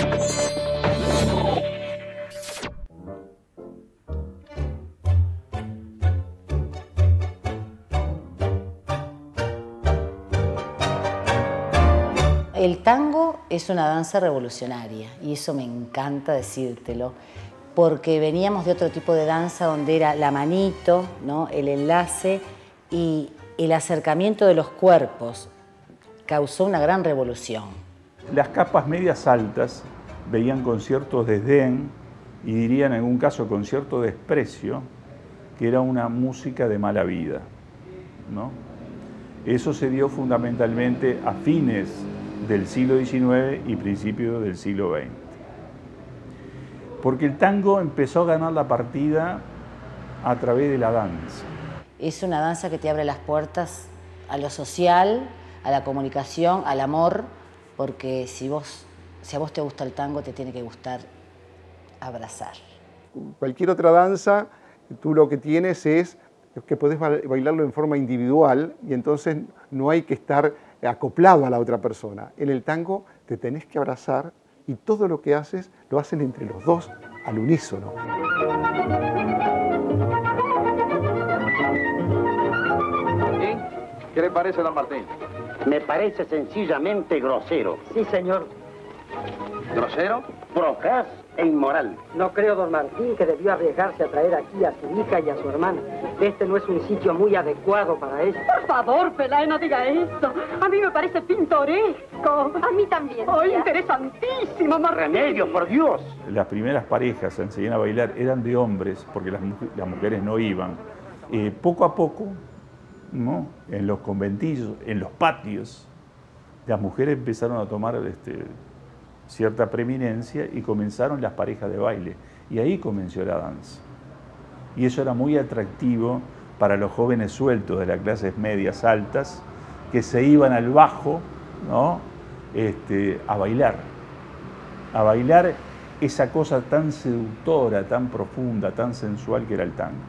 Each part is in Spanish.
El tango es una danza revolucionaria y eso me encanta decírtelo, porque veníamos de otro tipo de danza donde era la manito, ¿no? El enlace y el acercamiento de los cuerpos causó una gran revolución. Las capas medias altas veían con cierto desdén y dirían en algún caso con cierto desprecio que era una música de mala vida, ¿no? Eso se dio fundamentalmente a fines del siglo XIX y principios del siglo XX. Porque el tango empezó a ganar la partida a través de la danza. Es una danza que te abre las puertas a lo social, a la comunicación, al amor, porque si a vos te gusta el tango, te tiene que gustar abrazar. Cualquier otra danza, tú lo que tienes es que podés bailarlo en forma individual y entonces no hay que estar acoplado a la otra persona. En el tango te tenés que abrazar y todo lo que haces lo hacen entre los dos al unísono. ¿Qué le parece, don Martín? Me parece sencillamente grosero. Sí, señor. ¿Grosero? Procaz e inmoral. No creo, don Martín, que debió arriesgarse a traer aquí a su hija y a su hermana. Este no es un sitio muy adecuado para ella. Por favor, Peláez, no diga eso. A mí me parece pintoresco. A mí también. ¡Oh, interesantísimo, Martín! ¡Remedio, por Dios! Las primeras parejas a enseñar a bailar eran de hombres, porque las mujeres no iban. Poco a poco, ¿no? En los conventillos, en los patios, las mujeres empezaron a tomar cierta preeminencia y comenzaron las parejas de baile. Y ahí comenzó la danza. Y eso era muy atractivo para los jóvenes sueltos de las clases medias altas que se iban al bajo, ¿no? A bailar esa cosa tan seductora, tan profunda, tan sensual que era el tango.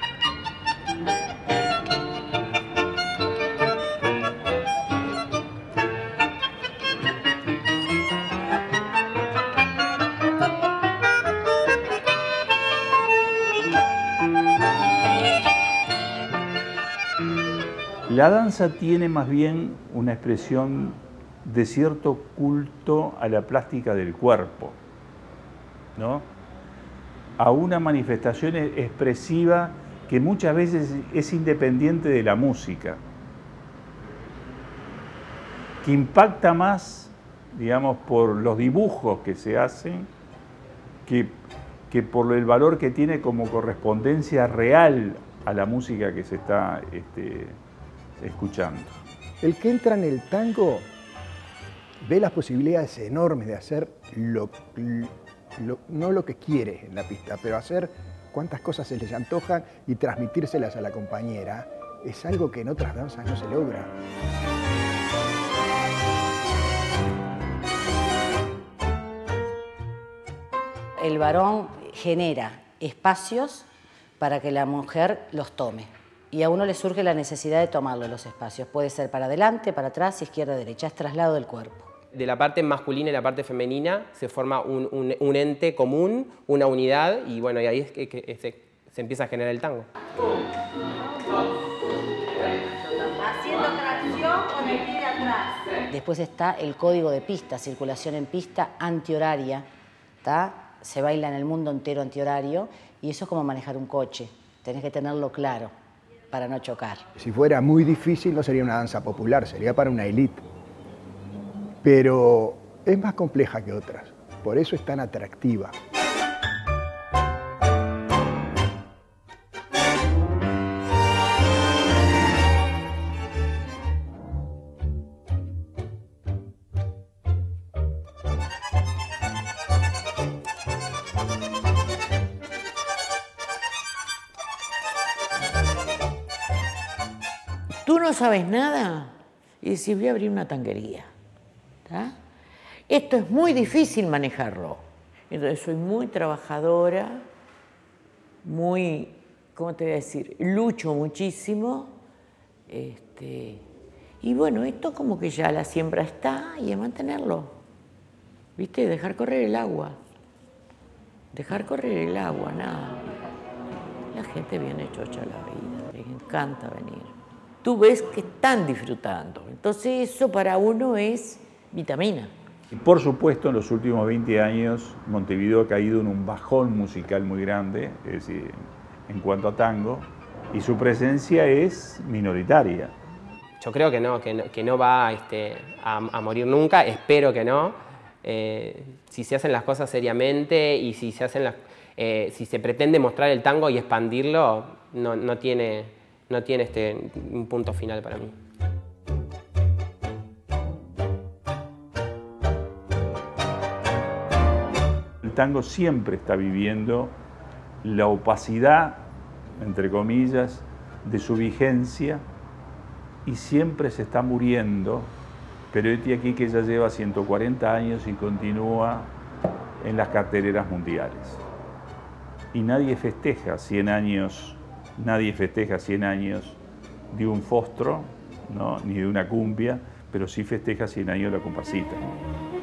La danza tiene más bien una expresión de cierto culto a la plástica del cuerpo, ¿no? A una manifestación expresiva que muchas veces es independiente de la música, que impacta más, digamos, por los dibujos que se hacen, que por el valor que tiene como correspondencia real a la música que se está escuchando. El que entra en el tango ve las posibilidades enormes de hacer no lo que quiere en la pista, pero hacer cuantas cosas se les antojan y transmitírselas a la compañera. Es algo que en otras danzas no se logra. El varón genera espacios para que la mujer los tome. Y a uno le surge la necesidad de tomarlo los espacios. Puede ser para adelante, para atrás, izquierda, derecha. Es traslado del cuerpo. De la parte masculina y la parte femenina se forma un ente común, una unidad, y bueno, y ahí es que se empieza a generar el tango. Haciendo tracción con el pie de atrás. Después está el código de pista, circulación en pista antihoraria. Se baila en el mundo entero antihorario y eso es como manejar un coche. Tenés que tenerlo claro para no chocar. Si fuera muy difícil no sería una danza popular, sería para una élite. Pero es más compleja que otras, por eso es tan atractiva. Tú no sabes nada y decís, voy a abrir una tanguería. ¿Tá? Esto es muy difícil manejarlo. Entonces soy muy trabajadora, muy, ¿cómo te voy a decir? Lucho muchísimo. Y bueno, esto como que ya la siembra está y es mantenerlo. ¿viste? Dejar correr el agua. Dejar correr el agua, nada. La gente viene chocha a la vida, les encanta venir. Tú ves que están disfrutando, entonces eso para uno es vitamina. Y por supuesto, en los últimos 20 años, Montevideo ha caído en un bajón musical muy grande, es decir, en cuanto a tango, y su presencia es minoritaria. Yo creo que no va a morir nunca, espero que no. Si se hacen las cosas seriamente y si se pretende mostrar el tango y expandirlo, no tiene un punto final para mí. El tango siempre está viviendo la opacidad, entre comillas, de su vigencia y siempre se está muriendo, pero este aquí que ya lleva 140 años y continúa en las carteleras mundiales. Y nadie festeja 100 años de un fostro, ¿no? Ni de una cumbia, pero sí festeja 100 años de la comparsita.